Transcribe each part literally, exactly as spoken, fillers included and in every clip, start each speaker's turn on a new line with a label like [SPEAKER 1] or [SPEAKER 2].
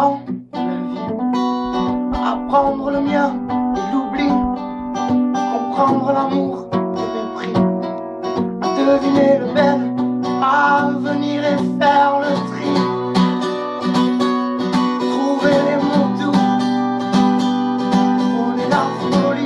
[SPEAKER 1] temps de la vie à apprendre le mien et l'oubli, à comprendre l'amour et le mépris, à deviner le bel, à venir et faire le tri, trouver les mots doux pour les larmes polies,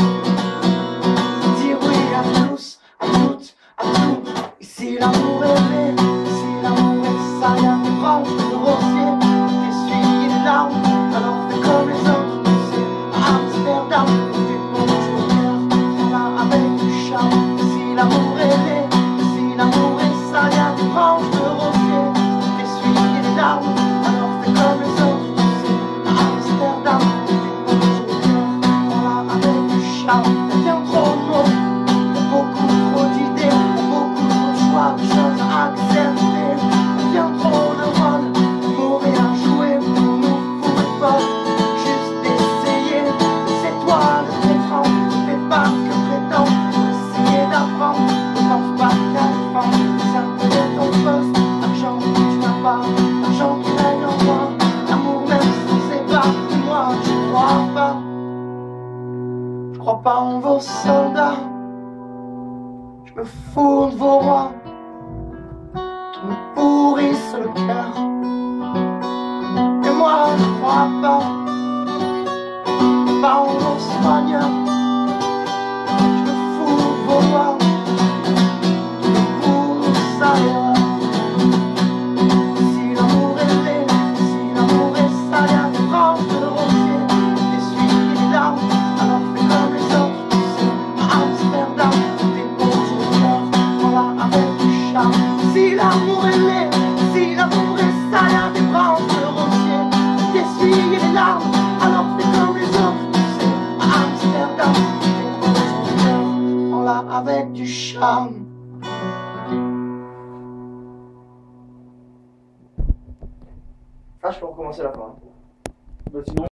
[SPEAKER 1] dire oui à tous, à toutes, à tout. Et si l'amour est vrai, si l'amour est ça, y'a des branches de rosier qui essuient les larmes, alors fais comme les autres, tu sais, à Amsterdam, t'es mon joker, on l'a avec du charme. Et si l'amour est vrai, si l'amour est ça, y'a des branches de rosier qui essuient les larmes, alors fais comme les autres, tu sais, à Amsterdam, t'es mon joker, on l'a avec du charme. Y'a bien trop de mots, y'a beaucoup trop d'idées, y'a beaucoup trop de choix, de choses à accepter. Y'a bien trop de rôles, mauvais à jouer pour nous fourrer pas. Juste d'essayer, c'est toi le pétrant. Ne fais pas que prétendre pour essayer d'apprendre. Ne pense pas qu'à défendre, ça te donne ton poste. L'argent que tu n'as pas, l'argent qui règne en moi. L'amour même si on sait pas, moi je crois pas. Je crois pas en vos soldats, je me fous de vos rois qui me pourrissent le cœur. Et moi je crois pas, pas en vos soigneurs, je me fous de vos rois qui me poussent ailleurs. Si l'amour est vrai, si l'amour est ça, y'a des branches de rosier qui essuient les larmes, alors fais comme les autres, tu sais, à Amsterdam, t'es mon joker, on l'a avec du charme. Si l'amour est vrai, si l'amour est ça, y'a des branches de rosier qui essuient les larmes, alors fais comme les autres, tu sais, à Amsterdam, t'es mon joker, on l'a avec du charme.
[SPEAKER 2] Ah, je peux recommencer la fin. Bah, sinon.